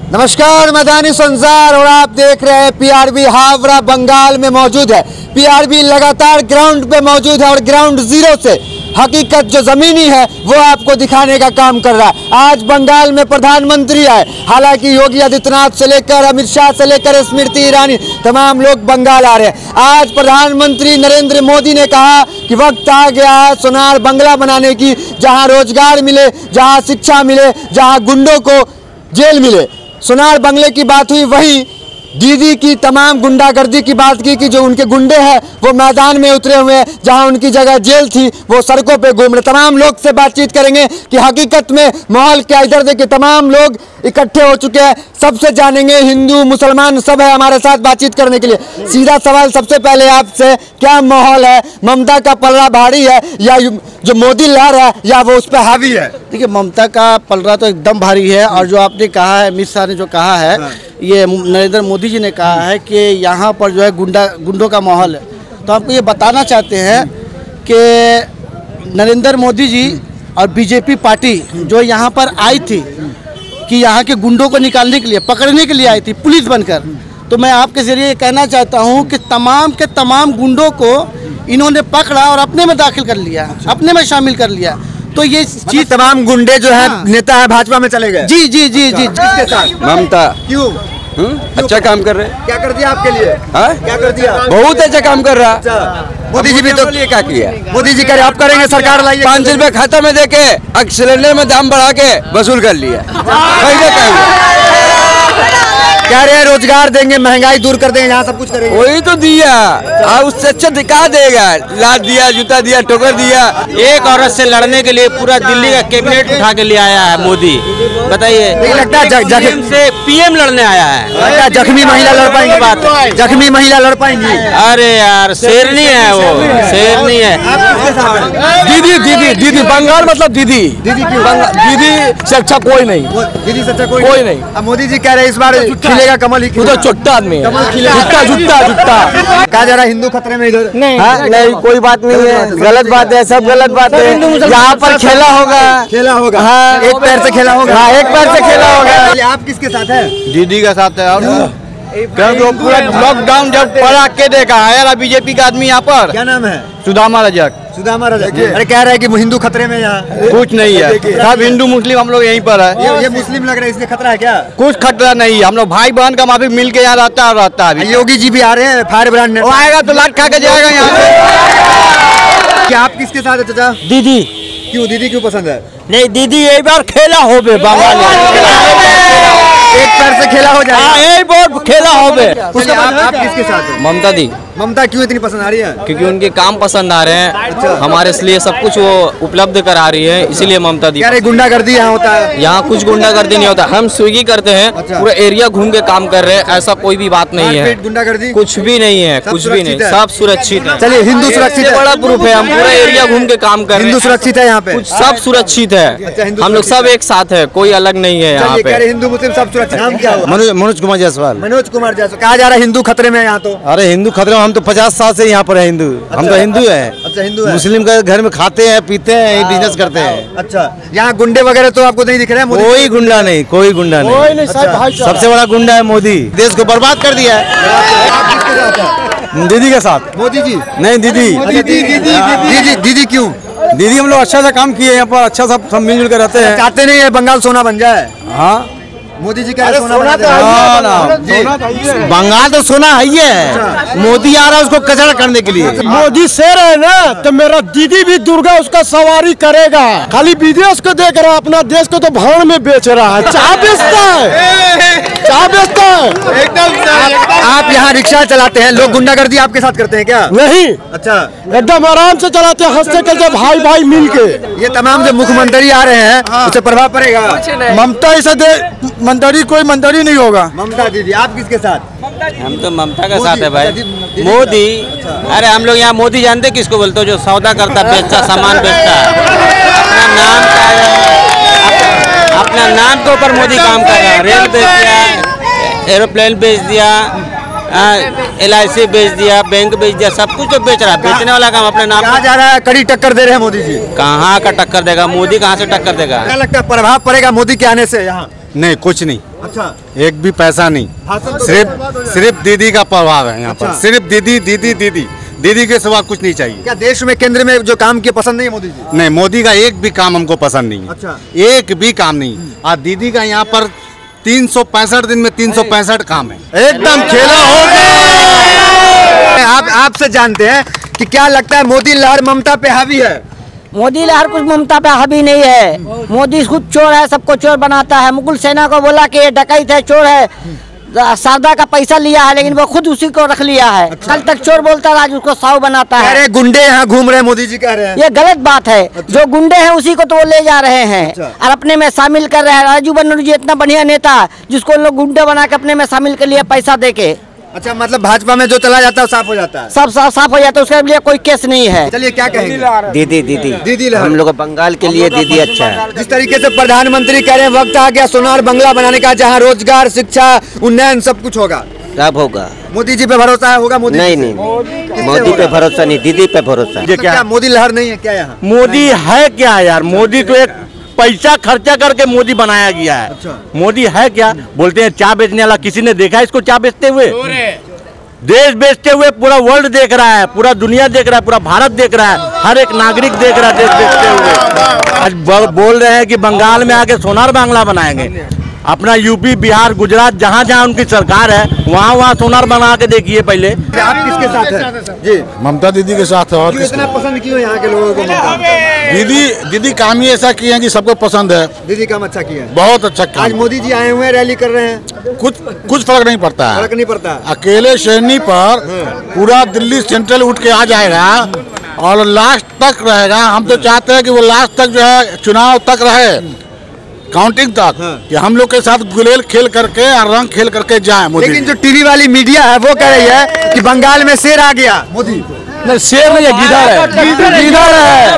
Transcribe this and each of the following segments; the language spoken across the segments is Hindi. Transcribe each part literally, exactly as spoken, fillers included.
नमस्कार, मैं दानिश संसार और आप देख रहे हैं पीआरबी। हावड़ा बंगाल में मौजूद है। पीआरबी लगातार ग्राउंड पे मौजूद है और ग्राउंड जीरो से हकीकत जो जमीनी है वो आपको दिखाने का काम कर रहा है। आज बंगाल में प्रधानमंत्री आए, हालांकि योगी आदित्यनाथ से लेकर अमित शाह से लेकर स्मृति ईरानी तमाम लोग बंगाल आ रहे हैं। आज प्रधानमंत्री नरेंद्र मोदी ने कहा कि वक्त आ गया है सोनार बंगला बनाने की, जहां रोजगार मिले, जहां शिक्षा मिले, जहां गुंडों को जेल मिले। सोनार बंगले की बात हुई, वहीं दीदी की तमाम गुंडागर्दी की बात की कि जो उनके गुंडे हैं वो मैदान में उतरे हुए हैं, जहां उनकी जगह जेल थी वो सड़कों पे घूम रहे। तमाम लोग से बातचीत करेंगे कि हकीकत में माहौल क्या। इधर देखिए तमाम लोग इकट्ठे हो चुके हैं, सबसे जानेंगे। हिंदू मुसलमान सब है हमारे साथ बातचीत करने के लिए। सीधा सवाल सबसे पहले आपसे, क्या माहौल है? ममता का पलड़ा भारी है या जो मोदी लहर है या वो उस पर हावी है? देखिए, ममता का पलड़ा तो एकदम भारी है और जो आपने कहा है, अमित शाह ने जो कहा है, हाँ। ये नरेंद्र मोदी जी ने कहा है कि यहाँ पर जो है गुंडा गुंडों का माहौल है। तो आपको ये बताना चाहते हैं कि नरेंद्र मोदी जी और बीजेपी पार्टी जो यहाँ पर आई थी कि यहाँ के गुंडों को निकालने के लिए, पकड़ने के लिए आई थी पुलिस बनकर, तो मैं आपके जरिए कहना चाहता हूँ कि तमाम के तमाम गुंडों को इन्होंने पकड़ा और अपने में दाखिल कर लिया, अपने में शामिल कर लिया। तो ये चीज तमाम गुंडे जो है, हाँ। नेता है भाजपा में चले गए। जी जी जी जी किसके साथ? ममता। क्यों? अच्छा काम कर रहे हैं। क्या कर दिया आपके लिए? हाँ? क्या कर दिया? बहुत अच्छा काम कर रहा। अच्छा। मोदी जी भी तो क्या किया? मोदी जी कह आप करेंगे, सरकार लाइए। पाँच सौ रुपए खाता में देके अब सिलेंडर में दाम बढ़ा के वसूल कर लिया। कह रहे हैं रोजगार देंगे, महंगाई दूर कर देंगे, यहाँ सब कुछ करेंगे। वही तो दिया, अब उससे अच्छा दिखा देगा। लाद दिया, जूता दिया, ठोकर दिया। एक औरत से लड़ने के लिए पूरा दिल्ली का कैबिनेट उठा के ले आया है मोदी। बताइए, लगता है पीएम से पीएम लड़ने आया है। लगता है जख्मी महिला लड़ पाएंगी? बात जख्मी महिला लड़ पाएंगी? अरे यार, शेरनी है वो, शेरनी है। दीदी दीदी दीदी बंगाल मतलब दीदी दीदी क्यों? दीदी से अच्छा कोई नहीं। दीदी से अच्छा कोई कोई नहीं। अब मोदी जी कह रहे हैं इस बार खिलेगा कमल ही। तो चुट्टा आदमी है, जुट्टा जुट्टा जुट्टा। कहा जा रहा है हिंदू खतरे में इधर? नहीं नहीं, कोई बात नहीं है, गलत बात है, सब गलत बात है। यहाँ पर खेला होगा, खेला होगा। हाँ, एक पैर से खेला होगा। हाँ, एक पैर से खेला होगा। आप किसके साथ है? दीदी का साथ है। और क्योंकि पूरा लॉकडाउन जब पड़ा के देखा आया बीजेपी का आदमी यहाँ पर। क्या नाम है? सुदामा रजक। सुदामा रजक। अरे कह रहे हैं कि हिंदू खतरे में यहाँ? कुछ नहीं है, सब हिंदू मुस्लिम हम लोग यहीं पर है। ये, ये मुस्लिम लग रहा है, इसलिए खतरा है क्या? कुछ खतरा नहीं है, हम लोग भाई बहन का माफी मिल के यहाँ रहता है रहता है। योगी जी भी आ रहे हैं, फायर ब्रांड वो आएगा तो लाट खा के जाएगा यहाँ से। क्या आप किसके साथ है चाचा? दीदी। क्यों दीदी क्यों पसंद है? नहीं, दीदी एक बार खेला हो बे बंगाल, एक पैर से खेला हो जाए, एक बार खेला हो बे। उसके बाद आप किसके साथ है? ममता दी। ममता क्यों इतनी पसंद आ रही है? क्योंकि उनके काम पसंद आ रहे हैं। अच्छा। हमारे लिए सब कुछ वो उपलब्ध करा रही है, इसीलिए ममता दी। क्या रे गुंडागर्दी यहाँ होता है? यहाँ कुछ गुंडागर्दी नहीं होता, हम स्विगी करते हैं। अच्छा। पूरा एरिया घूम के काम कर रहे हैं, ऐसा कोई भी बात नहीं है। गुंडागर्दी कुछ भी नहीं है, कुछ भी नहीं, सब सुरक्षित है। चलिए, हिंदू सुरक्षित है, बड़ा प्रूफ है। हम पूरा एरिया घूम के काम कर रहे हैं, हिंदू सुरक्षित है यहाँ पे, सब सुरक्षित है। हम लोग सब एक साथ है, कोई अलग नहीं है यहाँ पे। हिंदू मुस्लिम सब सुरक्षित। नाम क्या? मनोज कुमार जायसवाल। मनोज कुमार जायसवाल। कहा जा रहा है हिंदू खतरे में यहाँ? तो अरे हिंदू खतरे में, हम तो पचास साल से यहाँ पर है हिंदू। अच्छा। हम तो हिंदू हैं। अच्छा, हिंदू है। मुस्लिम का घर में खाते हैं, पीते हैं, यही बिजनेस करते हैं। अच्छा, यहाँ गुंडे वगैरह तो आपको नहीं दिख रहे हैं? कोई गुंडा नहीं, कोई गुंडा नहीं। अच्छा। सबसे बड़ा गुंडा है मोदी, देश को बर्बाद कर दिया है। दीदी के साथ। मोदी जी? नहीं, दीदी दीदी दीदी दीदी क्यों? दीदी हम लोग अच्छा सा काम किए यहाँ पर, अच्छा सा सब मिलजुल कर रहते हैं। चाहते नहीं है बंगाल सोना बन जाए? हाँ, मोदी जी कह रहे सोना बना दे। हाँ ना, बंगाल तो सोना है ही है। मोदी आ रहा है उसको कचरा करने के लिए। मोदी शेर है ना, तो मेरा दीदी भी दुर्गा उसका सवारी करेगा। खाली विदेश को देख रहा है, अपना देश को तो भाड़ में बेच रहा है। चाह बेचता है, चाह बेचता है एकदम। आप यहाँ रिक्शा चलाते हैं, लोग गुंडागर्दी आपके साथ करते हैं क्या? नहीं, अच्छा, एकदम आराम से चलाते हैं, हंसते खेलते भाई भाई मिल के। ये तमाम जो मुख्यमंत्री आ रहे हैं, हाँ। उससे प्रभाव पड़ेगा? ममता ऐसा मंत्री कोई मंत्री नहीं होगा। ममता दीदी। आप किसके साथ? हम तो ममता का साथ है भाई। मोदी। अरे हम लोग यहाँ मोदी जानते किसको बोलते हो? जो सौदा करता, बेचता, सामान बेचता है। अपना नाम का, अपना नाम के ऊपर मोदी काम कर रहा है। रेल बेच दिया, एरोप्लेन बेच दिया, एल आई सी बेच दिया, बैंक बेच दिया, सब कुछ तो बेच रहा है। बेचने वाला काम अपने नाम। कहा जा रहा है कड़ी टक्कर दे रहे हैं मोदी जी। कहाँ का टक्कर देगा मोदी? कहाँ से टक्कर देगा? क्या लगता है प्रभाव पड़ेगा मोदी के आने से यहाँ? नहीं, कुछ नहीं। अच्छा, एक भी पैसा नहीं, सिर्फ सिर्फ दीदी का प्रभाव है यहाँ पर। सिर्फ दीदी दीदी दीदी दीदी के सिवा कुछ नहीं चाहिए। क्या देश में केंद्र में जो काम किए पसंद नहीं है मोदी जी? नहीं, मोदी का एक भी काम हमको पसंद नहीं है। अच्छा, एक भी काम नहीं। और दीदी का यहाँ पर तीन सौ पैंसठ दिन में तीन सौ पैंसठ काम है, एकदम खेला हो गया। आप आपसे जानते हैं कि क्या लगता है मोदी लहर ममता पे हावी है? मोदी लहर कुछ ममता पे हावी नहीं है। मोदी खुद चोर है, सबको चोर बनाता है। मुकुल सेना को बोला कि ये डकैत है, चोर है, शारदा का पैसा लिया है, लेकिन वो खुद उसी को रख लिया है। अच्छा। कल तक चोर बोलता है, आज उसको साव बनाता है। अरे गुंडे यहाँ घूम रहे हैं, मोदी जी कह रहे हैं। ये गलत बात है। अच्छा। जो गुंडे हैं उसी को तो वो ले जा रहे हैं। अच्छा। और अपने में शामिल कर रहे हैं। राजू बनर्जी इतना बढ़िया नेता जिसको लोग गुंडे बना के अपने में शामिल कर लिया पैसा दे के। अच्छा, मतलब भाजपा में जो चला जाता है साफ हो जाता है, सब साफ साफ हो जाता है, उसके लिए कोई केस नहीं है। चलिए क्या कहेंगे? दीदी दीदी दीदी हम लोग बंगाल के लिए दीदी अच्छा है। जिस तरीके से प्रधानमंत्री कह रहे हैं वक्त आ गया सोनार बंगला बनाने का, जहां रोजगार, शिक्षा, उन्नयन सब कुछ होगा। कब होगा? मोदी जी पे भरोसा है? होगा मोदी? नहीं नहीं, मोदी पे भरोसा नहीं, दीदी पे भरोसा है। क्या मोदी लहर नहीं है क्या यहाँ? मोदी है क्या यार? मोदी तो एक पैसा खर्चा करके मोदी बनाया गया है। अच्छा। मोदी है क्या? बोलते हैं चाय बेचने वाला, किसी ने देखा है इसको चाय बेचते हुए? देश बेचते हुए पूरा वर्ल्ड देख रहा है, पूरा दुनिया देख रहा है, पूरा भारत देख रहा है, हर एक नागरिक देख रहा है देश बेचते हुए। आज बोल रहे हैं कि बंगाल में आके सोनार बांग्ला बनाएंगे। अपना यूपी, बिहार, गुजरात, जहाँ जहाँ उनकी सरकार है वहाँ वहाँ सोनार बना के देखिए पहले। आप किसके साथ हैं? जी, ममता दीदी के साथ है। और इतना पसंद क्यों यहाँ के लोगों को ममता? दीदी दीदी काम ही ऐसा किए हैं कि सबको पसंद है। दीदी काम अच्छा किया है, बहुत अच्छा काम। आज मोदी जी आए हुए हैं, रैली कर रहे हैं, कुछ कुछ फर्क नहीं पड़ता है। फर्क नहीं पड़ता। अकेले शेरनी पर पूरा दिल्ली सेंट्रल उठ के आ जाएगा और लास्ट तक रहेगा। हम तो चाहते हैं कि वो लास्ट तक जो है चुनाव तक रहे, काउंटिंग तक। हाँ। कि हम लोग के साथ गुलेल खेल करके और रंग खेल करके जाए मोदी। लेकिन जो टीवी वाली मीडिया है वो कह रही है कि बंगाल में शेर आ गया। मोदी नहीं, शेर नहीं है, गिदड़ है। गिदड़ है,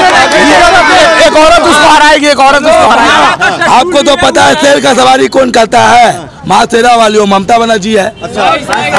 एक औरत उसको हराएगी, एक औरत उसको हराएगी। आपको तो पता है शेर का सवारी कौन करता है? माँ शेरा वाली हो, ममता बनर्जी है। अच्छा,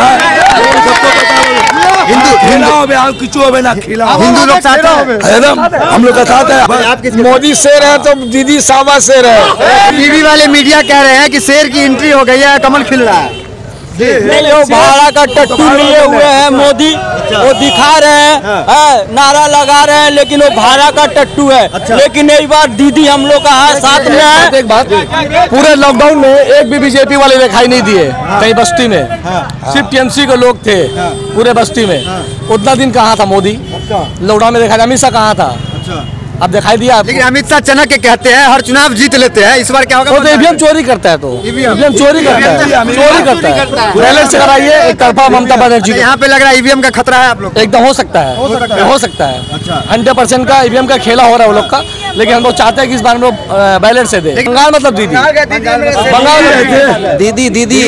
हिंदू खिलाओ में आप किचुओ में ना खिलाओ। हिंदू लोग साथ हैं एकदम, हम लोग का साथ है। मोदी शेर है तो दीदी सावा शेर है। टीवी वाले मीडिया कह रहे हैं कि शेर की एंट्री हो गई है, कमल खिल रहा है। जो भाड़ा का टट्टू लिए हुए हैं मोदी, वो दिखा रहे हैं, नारा लगा रहे हैं, लेकिन वो भाड़ा का टट्टू है। अच्छा। लेकिन एक बार दीदी हम लोग का साथ में है। एक बात, पूरे लॉकडाउन में एक भी बीजेपी वाले दिखाई नहीं दिए कहीं बस्ती में। सिर्फ टीएमसी के लोग थे पूरे बस्ती में। उतना दिन कहाँ था मोदी? लॉकडाउन में देखा, अमित शाह कहाँ था? अब दिखाई दिया। लेकिन अमित शाह चना के कहते हैं हर चुनाव जीत लेते हैं, इस बार क्या होगा? वो तो ईवीएम चोरी करता है, तो ईवीएम चोरी करता है, चोरी करता है। बैलेंस से कराइए एक तरफा ममता बनर्जी। यहाँ पे लग रहा है ईवीएम का खतरा है आप लोग? एकदम हो सकता है, हो सकता है। हंड्रेड परसेंट का ईवीएम का खेला हो रहा है वो लोग का, लेकिन हम लोग चाहते हैं कि इस बार हम लोग बैलेंस से दे। बंगाल मतलब दीदी, बंगाल में दीदी दीदी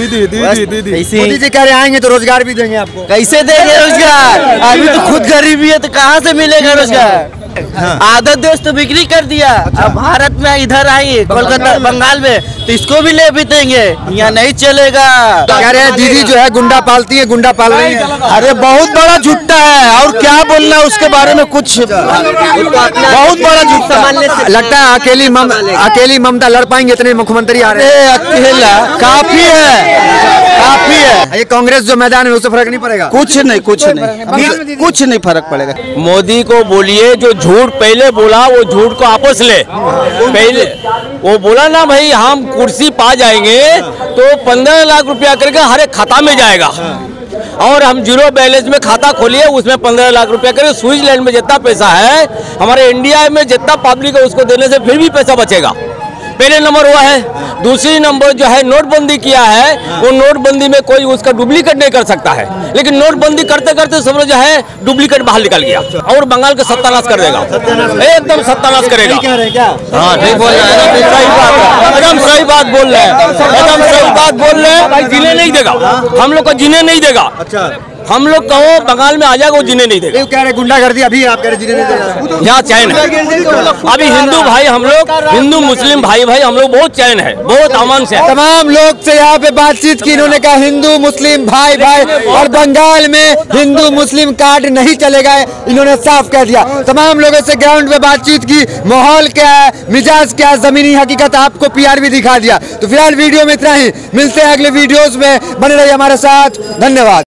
मोदी जी कह रहे आएंगे तो रोजगार भी देंगे आपको। कैसे देंगे रोजगार? अभी तो खुद गरीबी है, तो कहाँ से मिलेगा रोजगार? आधा देश तो बिक्री कर दिया। अच्छा। अब भारत में इधर आई कोलकाता बंगाल में, तो इसको भी ले बीतेंगे, यहाँ नहीं चलेगा। कह रहे हैं दीदी जो है गुंडा पालती है, गुंडा पाल रही है। अरे बहुत बड़ा झूठा है, और क्या बोलना उसके बारे में कुछ, बहुत बड़ा झूठा। लगता है अकेली मम, अकेली ममता लड़ पाएंगे? इतने मुख्यमंत्री आ रहे हैं, अकेला काफी है, काफी है। ये कांग्रेस जो मैदान में उससे फर्क नहीं पड़ेगा? कुछ नहीं, कुछ नहीं, कुछ नहीं फर्क पड़ेगा। मोदी को बोलिए जो झूठ पहले बोला वो झूठ को वापस ले। पहले वो बोला ना भाई हम कुर्सी पा जाएंगे तो पंद्रह लाख रुपया करके हर एक खाता में जाएगा, और हम जीरो बैलेंस में खाता खोलिए उसमें पंद्रह लाख रुपया करके। स्विट्जरलैंड में जितना पैसा है, हमारे इंडिया में जितना पब्लिक है उसको देने से फिर भी पैसा बचेगा। पहले नंबर हुआ है। दूसरी नंबर जो है नोटबंदी किया है, वो नोटबंदी में कोई उसका डुप्लीकेट नहीं कर सकता है, लेकिन नोटबंदी करते करते सब जो है डुप्लीकेट बाहर निकल गया और बंगाल का सत्यानाश कर देगा, एकदम सत्यानाश करेगा। हाँ ठीक बोल रहे हैं, सही बात है, एकदम सही बात बोल रहे हैं, एकदम सही बात बोल रहे हैं। भाई जीने नहीं देगा, हम लोग को जीने नहीं देगा। हम लोग कहो बंगाल में आ जाएगा वो जीने नहीं देगा। कह रहे गुंडागर्दी अभी आप कह रहे जीने नहीं देगा। यहाँ चैन है अभी हिंदू भाई हम लोग, हिंदू मुस्लिम भाई भाई हम लोग बहुत चैन है, बहुत अमन से। तमाम लोग से यहाँ पे बातचीत की, इन्होंने कहा हिंदू मुस्लिम भाई भाई, और बंगाल में हिंदू मुस्लिम कार्ड नहीं चलेगा, इन्होंने साफ कह दिया। तमाम लोगों से ग्राउंड पे बातचीत की, माहौल क्या है, मिजाज क्या है, जमीनी हकीकत आपको पीआरबी दिखा दिया। तो फिलहाल वीडियो में इतना ही, मिलते हैं अगले वीडियोस में, बने रहिए हमारे साथ, धन्यवाद।